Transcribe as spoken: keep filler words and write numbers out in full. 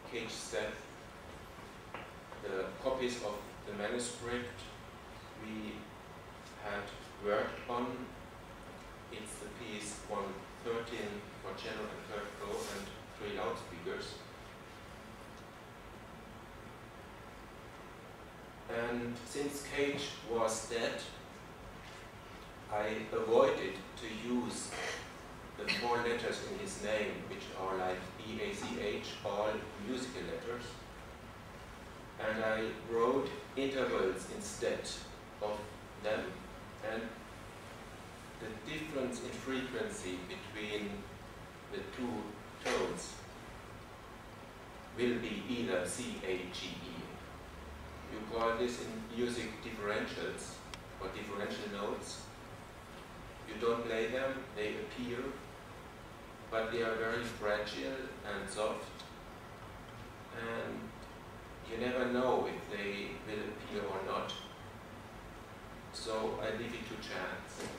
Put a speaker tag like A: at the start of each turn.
A: Cage Step, the copies of the manuscript we had worked on. It's the piece one thirteen for cello and third floor and three loudspeakers. And since Cage was dead, I avoided to use the four letters in his name, which are like E A C H, all musical letters. And I wrote intervals instead of them. And the difference in frequency between the two tones will be either C, A, G, E. You call this in music differentials or differential notes. You don't play them, they appear, but they are very fragile and soft, and you never know if they will appear or not. So I leave it to chance.